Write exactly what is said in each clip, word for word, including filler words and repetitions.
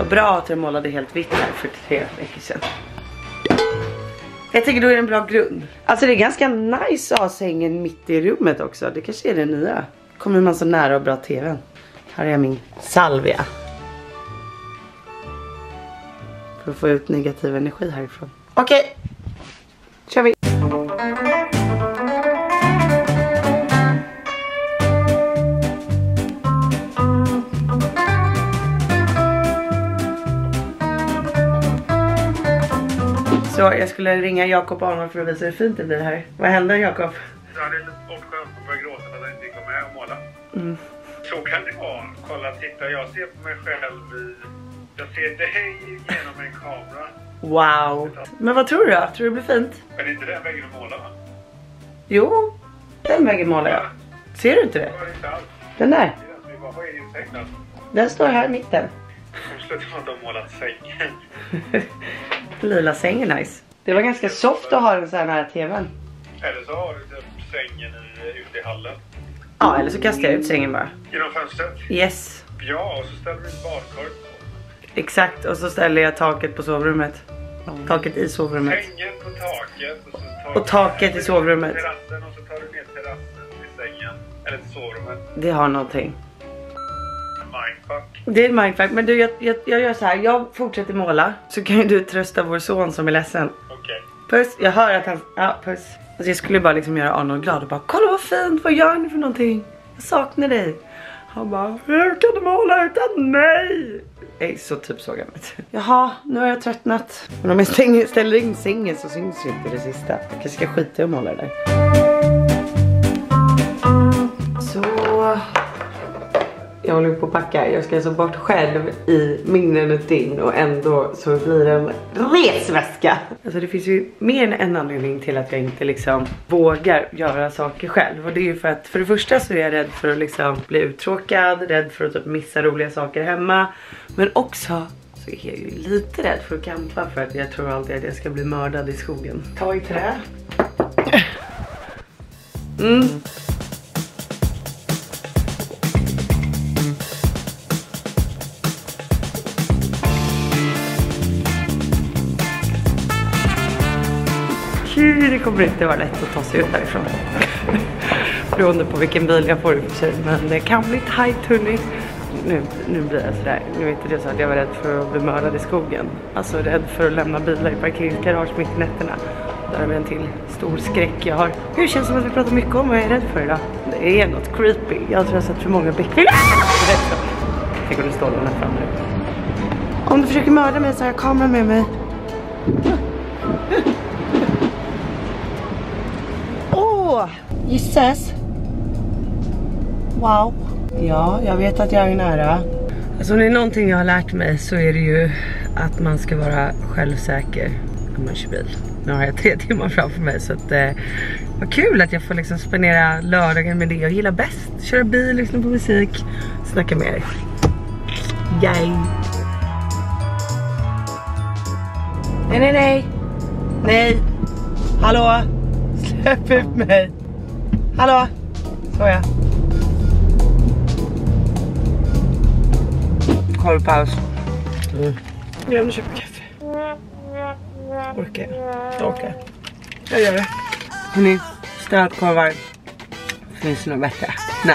Vad bra att jag målade helt vitt här för tre veckor sedan. Jag tänker då är det en bra grund. Alltså det är ganska nice att ha sängen mitt i rummet också. Det kanske är det nya. Kommer man så nära och bra tvn. Här är min salvia. För att få ut negativ energi härifrån. Okej, kör vi. Så jag skulle ringa Jakob Arnold för att visa hur fint det blir här. Vad händer, Jakob? Ja, det är lite bortskönt att börja gråta när jag inte gick med och måla. Mm. Så kan det vara. Kolla, titta, jag ser på mig själv i... Jag ser dig genom en kamera. Wow. Men vad tror du då? Tror du det blir fint? Men det är inte den väggen du målar, va? Jo, den väggen målar jag. Ser du inte det? Det var inte alls. Den där. Vad är din säng då? Den står här i mitten. Som slutar med att de målat sängen. Lila sängen är nice. Det var ganska soft att ha den så här nära tvn. Eller så har du typ sängen i, ute i hallen. Ja, eller så kastar jag ut sängen bara. Genom fönstret? Yes. Ja, och så ställer du ett badkar. Exakt, och så ställer jag taket på sovrummet. Taket i sovrummet. Sängen på taket. Och, så tar Och taket i sovrummet. Terrassen, och så tar du ner terrassen till sängen. Eller till sovrummet. Det har någonting. Mindfuck. Det är en mindfuck, men du, jag, jag, jag gör så här. Jag fortsätter måla. Så kan ju du trösta vår son som är ledsen. Okej. Okay. Puss, jag hör att han... Ja, puss. Alltså jag skulle bara liksom göra Arnold glad och bara, kolla vad fint, vad gör ni för någonting? Jag saknar dig. Han bara, hur kan du måla utan mig? Jag är så typ så gammalt. Jaha, nu har jag tröttnat. Men om jag stänger, ställer in sängen så syns inte det sista. Jag kanske ska skita i att måla där. Så... Jag håller på att packa. Jag ska alltså bort själv i minnen och dygn. Och ändå så blir det en resväska. Alltså det finns ju mer än en anledning till att jag inte liksom vågar göra saker själv. Och det är ju för att för det första så är jag rädd för att liksom bli uttråkad. Rädd för att typ missa roliga saker hemma. Men också så är jag ju lite rädd för att campa. För att jag tror alltid att jag ska bli mördad i skogen. Ta i trä. Mm. Det kommer inte vara lätt att ta sig ut därifrån. Beroende på vilken bil jag får i för sig. Men det kan bli tajt, hörni. Nu, nu blir jag sådär. Nu vet inte det så att jag var rädd för att bli mördad i skogen. Alltså rädd för att lämna bilar i parkeringsgarage mitt i nätterna. Där har vi en till stor skräck jag har. Hur känns det som att vi pratar mycket om vad jag är rädd för idag? Det är något creepy. Jag tror jag har sett för många bäckfilar. Tänk om du står den här framme. Om du försöker mörda mig så har jag kameran med mig. Gissas. Wow. Ja, jag vet att jag är nära. Alltså om det är någonting jag har lärt mig så är det ju att man ska vara självsäker när man kör bil. Nu har jag tre timmar framför mig så att eh, vad kul att jag får liksom spendera lördagen med det jag gillar bäst. Köra bil, lyssna på musik, snacka med er. Yay. Nej, nej, nej. Nej. Hallå. Släpp ut mig. Hallå. Så ja. Korvpaus. Mm. Jag vill köpa kaffe. Orkar jag? Jag orkar. Jag gör det. Hörrni, stödkorvar. Finns det något bättre? Nej.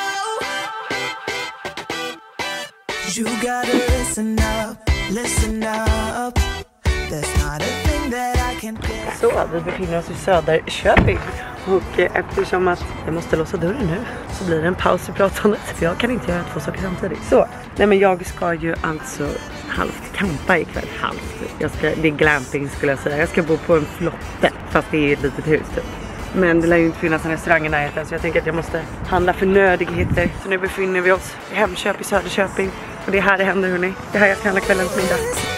You gotta listen up, listen up. Så, vi befinner oss i Söderköping. Och eh, eftersom att jag måste låsa dörren nu så blir det en paus i pratandet. För jag kan inte göra två saker samtidigt. Så, nej men jag ska ju alltså halvt campa ikväll. Halvt. Jag ska, det är glamping skulle jag säga. Jag ska bo på en flotte. Fast det är ett litet hus typ. Men det lär ju inte finnas en restaurang i närheten. Så jag tänker att jag måste handla för nödigheter. Så nu befinner vi oss i Hemköp i Söderköping. Och det är här det händer, hörni. Det är här jag ska handla kvällens middag.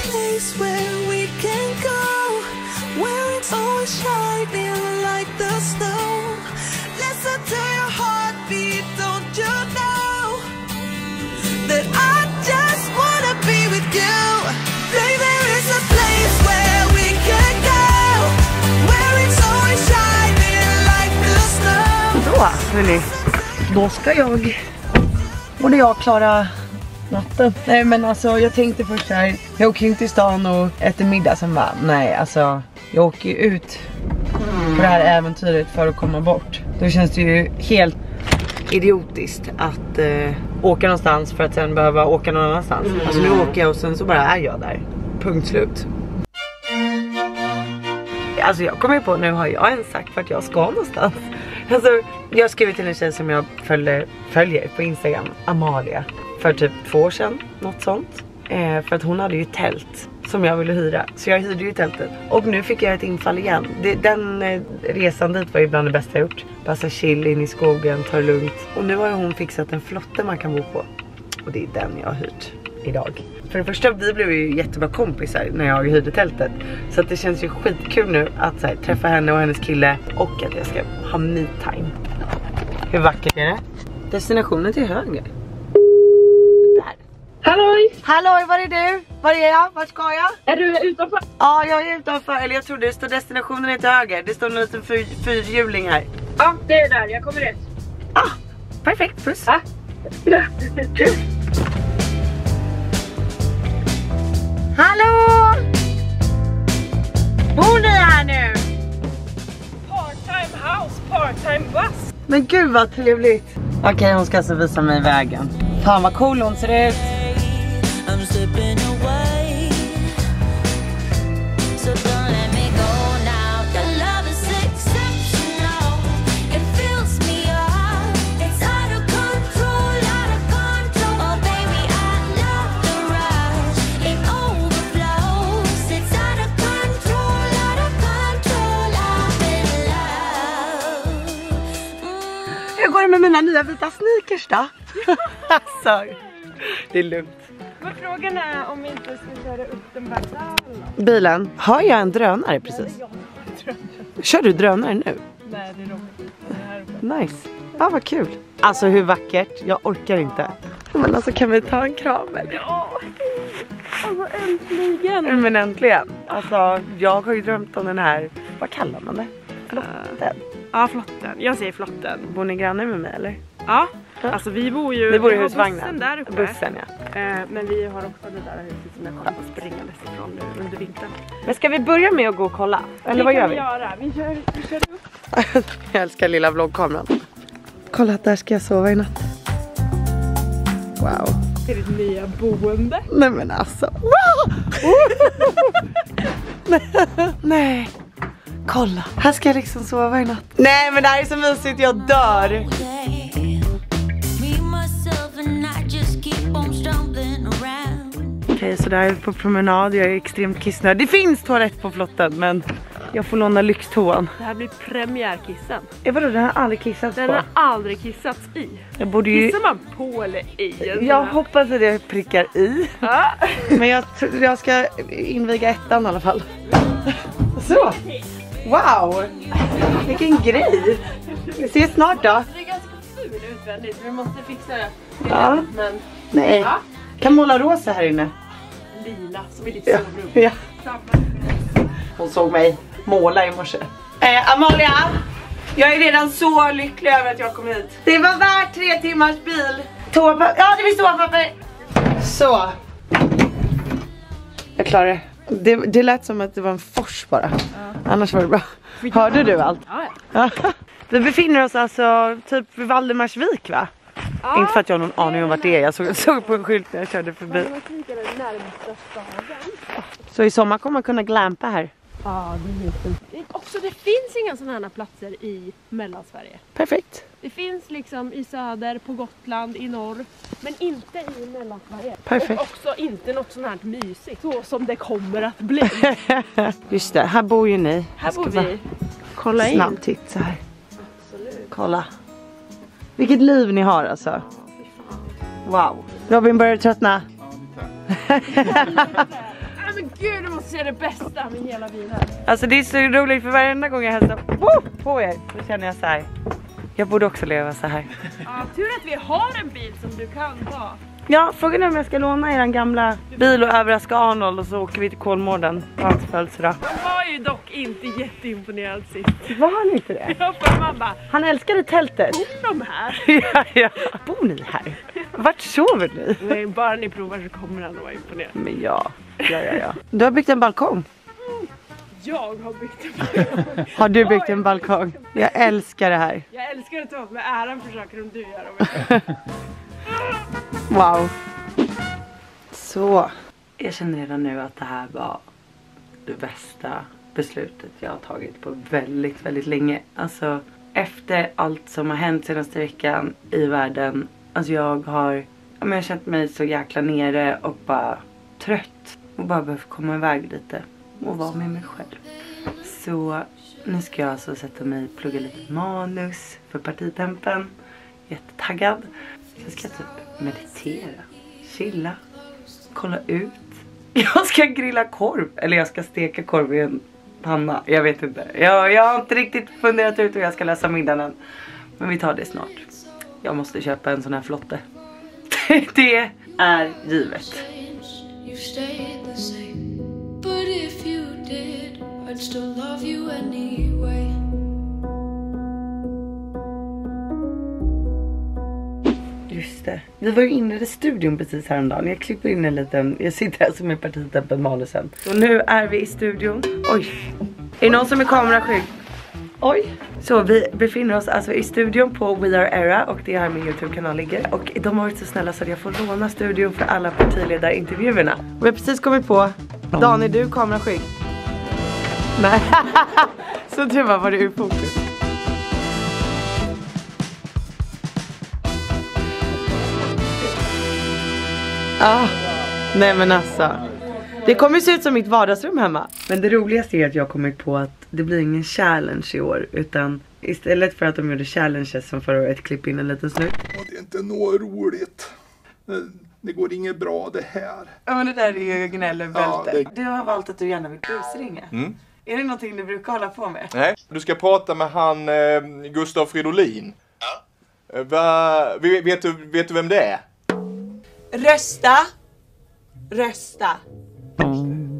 Shining like the snow. Listen to your heartbeat, don't you know that I just wanna be with you. Baby, there is a place where we can go, where it's always shining like the snow. Då, hörni, då ska jag både jag, Klara natten. Nej men alltså jag tänkte först här, jag åker in till stan och äter middag, sen bara, nej alltså jag åker ju ut på det här äventyret för att komma bort. Då känns det ju helt idiotiskt att eh, åka någonstans för att sen behöva åka någon annanstans. Mm. Alltså nu åker jag och sen så bara är jag där. Punkt slut. Alltså jag kommer på, nu har jag ens sagt vart jag ska någonstans. Alltså jag skrev till en tjej som jag följer, följer på Instagram, Amalia, för typ två år sedan, något sånt. Eh, för att hon hade ju tält som jag ville hyra. Så jag hyrde ju tältet. Och nu fick jag ett infall igen. Det, den eh, resan dit var ju bland det bästa jag gjort. Bara så chill in i skogen, ta det lugnt. Och nu har hon fixat en flotte man kan bo på. Och det är den jag har hyrt idag. För det första, vi blev ju jättebra kompisar när jag hyrde tältet. Så att det känns ju skitkul nu att så här, träffa henne och hennes kille. Och att jag ska ha me time. Hur vackert är det? Destinationen till höger. Där. Halloj! Halloj, var är du? Var är jag? Vart ska jag? Är du utanför? Ja, jag är utanför. Eller jag tror det står destinationen är till höger. Det står en liten fyr, fyrhjuling här. Ja, det är där. Jag kommer rätt. Ah, perfekt. Puss. Ja. Hallå! Bor ni här nu? Part-time house, part-time bus. Men gud vad trevligt. Okej, okay, hon ska alltså visa mig vägen. Fan vad cool hon ser ut. Hur går det med mina nya vita sneakers då? Alltså, det är lugnt. Men frågan är om vi inte ska köra upp den här bilen. Bilen? Har jag en drönare precis? Kör du drönare nu? Nej, det är roligt. Det här uppe. Nice. Ja, ah, vad kul. Alltså hur vackert, jag orkar inte. Men alltså kan vi ta en kram eller? Ja, alltså äntligen. Men äntligen. Alltså jag har ju drömt om den här, vad kallar man det? Flotten. Ja, flotten. Jag säger flotten. Bor ni grannar med mig eller? Ja, alltså vi bor ju... Vi bor i vi husvagnen. Bussen där uppe. Bussen, ja. Eh, men vi har också det där huset som jag kommer springandes ifrån nu under vintern. Men ska vi börja med att gå och kolla? Eller det vad gör vi? vi? Göra. Vi kör, vi kör upp. Jag älskar lilla vloggkameran. Kolla, där ska jag sova i natt. Wow. Det är ditt nya boende. Nej men alltså. Wow! Nej. Kolla, här ska jag liksom sova i natt. Nej men det här är så mysigt, jag dör. Okej, okay, så där är vi på promenad. Jag är extremt kissnödig. Det finns toalett på flotten, men jag får låna lyxtoan. Det här blir premiärkissen. Ja, vadå? Den har aldrig kissats den på. Den har aldrig kissats i. Jag borde ju... Kissar man på eller i? Jag hoppas att jag prickar i. Ja. Men jag, jag ska inviga ettan i alla fall. Så. Wow. Vilken grej. Vi ses snart då. Det är ganska ful utvändigt. Vi måste fixa det. Ja. Men... Nej. Ja. Kan måla rosa här inne. Lila som är ditt ja. sovrum. Ja. Hon såg mig måla i morse. Eh, Amalia, jag är redan så lycklig över att jag kom hit. Det var värt tre timmars bil. Toapapper. Ja, det finns toapapper. Så. Jag klarar det. det. Det lät som att det var en fors bara. Ja. Annars var det bra. Hörde du allt? Ja. Vi befinner oss alltså typ vid Valdemarsvik, va? Ja. Inte för att jag har någon aning om vart det är. Jag såg, såg på en skylt när jag körde förbi. Så i sommar kommer man kunna glampa här. Ja, det är helt också, det finns inga sådana här platser i Mellansverige. Perfekt. Det finns liksom i söder, på Gotland, i norr. Men inte i Mellansverige. Perfekt. Och också inte något sånt här mysigt. Så som det kommer att bli. Just det, här bor ju ni. Här bor vi. Kolla in. Snabbt titt så här. Absolut. Kolla. Vilket liv ni har alltså. Wow. Robin, börjar du tröttna? Men gud, du måste se det bästa med hela bilen här. Alltså det är så roligt för varenda gång jag hälsar på er så känner jag så här. Jag borde också leva så här. Ja, tur att vi har en bil som du kan ta. Ja, frågan är om jag ska låna er en gamla bil och överraska Arnold och så åker vi till Kolmården på hans födelsedag. Han var ju dock inte jätteimponerad sist. Var han inte det? Ja, för man bara, han älskade tältet. bor de här? Ja, ja. Bor ni här? Vart sover ni? Nej, bara ni provar så kommer han att vara imponerad. Men ja, ja, ja, ja. Du har byggt en balkong. Jag har byggt en balkong. Har du byggt en balkong? Jag älskar det här. Jag älskar att ta åt med äran för saker som du gör. Wow. Så. Jag känner redan nu att det här var det bästa beslutet jag har tagit på väldigt, väldigt länge. Alltså, efter allt som har hänt senaste veckan i världen. Alltså jag har, ja, men jag har känt mig så jäkla nere och bara trött. Och bara behöver komma iväg lite. Och vara med mig själv. Så nu ska jag alltså sätta mig och plugga lite manus för partitempen. Jättetaggad. Så ska jag typ meditera. Chilla. Kolla ut. Jag ska grilla korv. Eller jag ska steka korv i en panna. Jag vet inte. Jag, jag har inte riktigt funderat ut hur jag ska läsa middagen än. Men vi tar det snart. Jag måste köpa en sån här flotte. Det är givet. Just det. Vi var ju inne i studion precis häromdagen. Jag klipper in en liten... Jag sitter här som är partitempen manusen. Och nu är vi i studion. Oj. Är det någon som är kameraskydd? Oj. Så vi befinner oss alltså i studion på We Are Era. Och det är här min YouTube-kanal ligger. Och de har varit så snälla så att jag får låna studion för alla partiledarintervjuerna. Och vi har precis kommit på... Dan, är du kameraskydd? Nej. Så du var, var du ur fokus. Ah, nej men alltså. Det kommer se ut som mitt vardagsrum hemma. Men det roligaste är att jag kommit på att det blir ingen challenge i år. Utan istället för att de gjorde challenges som förra året, klipp in en liten snutt. Det är inte något roligt. Det går inget bra det här. Ja men det där är ju gnällebälte. Ja, det... Du har valt att du gärna vill busringa. Mm. Är det någonting du brukar hålla på med? Nej, du ska prata med han eh, Gustav Fridolin. Ja. Eh, va, vet, du, vet du vem det är? Rösta. Rösta. Mm.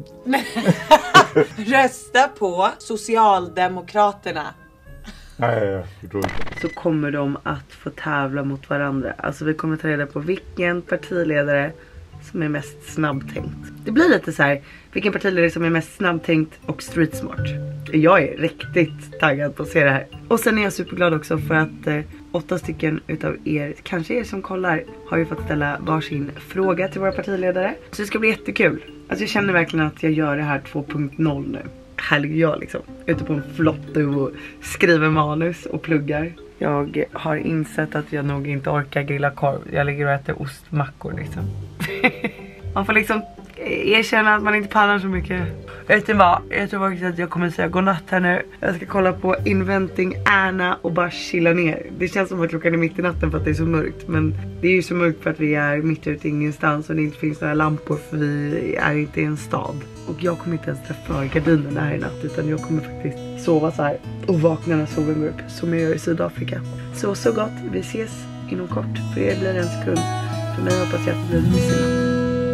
Rösta på Socialdemokraterna. Nej, jag tror inte. Så kommer de att få tävla mot varandra. Alltså vi kommer ta reda på vilken partiledare som är mest snabbtänkt. Det blir lite så här, vilken partiledare som är mest snabbtänkt och street smart. Jag är riktigt taggad på att se det här. Och sen är jag superglad också för att eh, åtta stycken utav er, kanske er som kollar, har ju fått ställa varsin fråga till våra partiledare. Så det ska bli jättekul. Alltså jag känner verkligen att jag gör det här två punkt noll nu. Här ligger jag liksom ute på en flotte och skriver manus och pluggar. Jag har insett att jag nog inte orkar grilla korv. Jag ligger och äter ostmackor liksom. Man får liksom erkänna att man inte pallar så mycket. Vet du vad? Jag tror faktiskt att jag kommer säga godnatt här nu. Jag ska kolla på Inventing Anna och bara chilla ner. Det känns som att klockan är mitt i natten för att det är så mörkt. Men det är ju så mörkt för att vi är mitt ute i ingenstans och det inte finns några lampor för vi är inte i en stad. Och jag kommer inte ens träffa gardinerna här i natt utan jag kommer faktiskt sova så här och vakna när solen går upp som jag gör i Sydafrika. Så så gott, vi ses inom kort. För er blir det en sekund. För mig hoppas jag att det blir mysigt.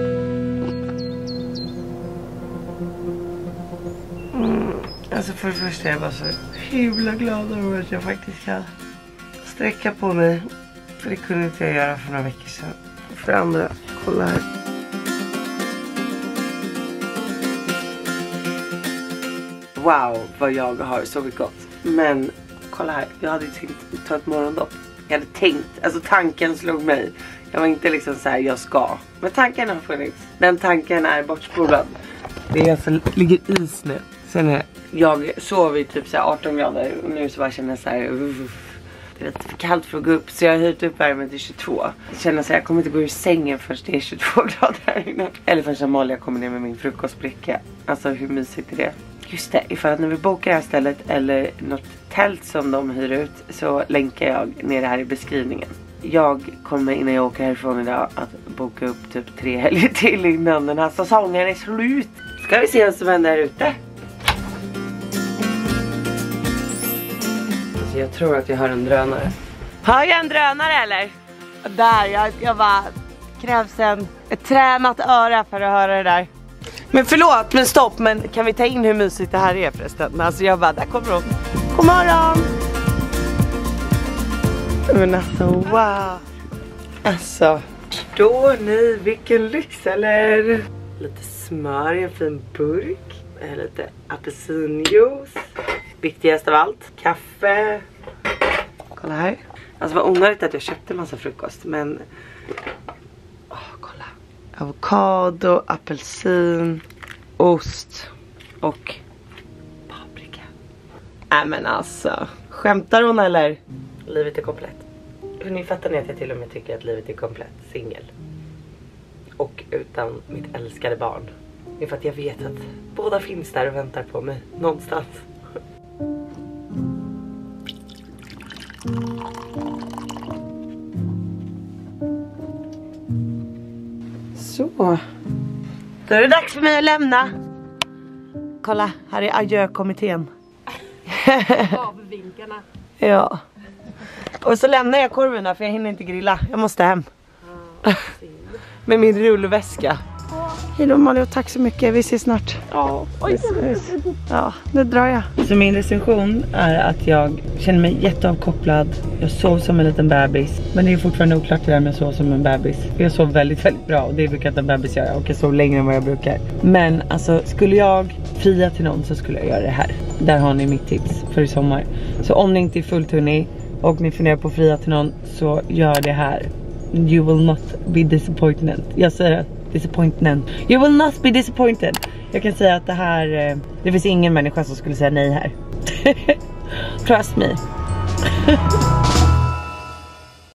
Mm. Alltså för det första är jag bara så himla glad över att jag faktiskt kan sträcka på mig. För det kunde inte jag göra för några veckor sedan. Och för det andra, kolla här. Wow, vad jag har sovit gott. Men kolla här, jag hade tänkt ta ett morgondopp. Jag hade tänkt, alltså tanken slog mig. Jag var inte liksom så här, jag ska. Men tanken har funnits. Den tanken är bortspolad. Det är alltså, ligger is nu. Sen är jag sov i typ så här arton grader. Och nu så bara känner jag så här. Uff, det är lite för kallt för att gå upp. Så jag har höjt upp värmen till tjugotvå. Jag känner så här, jag kommer inte gå ur sängen först det är tjugotvå grader här inne. Eller först Amalia kommer ner med min frukostbricka. Alltså hur mysigt är det? Just det, ifall att när vi bokar det här stället eller något tält som de hyr ut så länkar jag ner det här i beskrivningen. Jag kommer innan jag åker härifrån idag att boka upp typ tre helger till innan den här säsongen är slut. Ska vi se vad som händer här ute? Alltså jag tror att jag hör en drönare. Har jag en drönare eller? Där, jag, jag bara krävs en, ett tränat öra för att höra det där. Men förlåt, men stopp, men kan vi ta in hur mysigt det här är förresten? Alltså jag bara, där kommer hon. God morgon! Men alltså, wow! Alltså, förstår ni vilken lyx, eller? Lite smör i en fin burk. Lite apelsinjuice. Viktigast av allt, kaffe. Kolla här. Alltså vad onödigt att jag köpte en massa frukost, men... Åh, kolla. Avokado, apelsin, ost och paprika. Nej men alltså, skämtar hon eller? Livet är komplett. Hur ni fattar ni att jag till och med tycker att livet är komplett singel. Och utan mitt älskade barn. Det är för att jag vet att båda finns där och väntar på mig någonstans. Så. Då är det dags för mig att lämna. Kolla, här är adjö-kommittén. Avvinkarna. Ja. Och så lämnar jag korven där för jag hinner inte grilla. Jag måste hem. Med min rullväska. Hej då Molly och tack så mycket. Vi ses snart. Ja, oj. Ja, nu drar jag. Så min recension är att jag känner mig jätteavkopplad. Jag sov som en liten bebis. Men det är fortfarande oklart det där med att sova som en bebis. Jag sov väldigt, väldigt bra. Och det brukar inte en bebis göra. Och jag sov längre än vad jag brukar. Men alltså, skulle jag fria till någon så skulle jag göra det här. Där har ni mitt tips för i sommar. Så om ni inte är fullt hörni och ni funderar på att fria till någon, så gör det här. You will not be disappointed. Jag säger det. Disappointed. You will not be disappointed. Jag kan säga att det här, det finns ingen människa som skulle säga nej här. Trust me.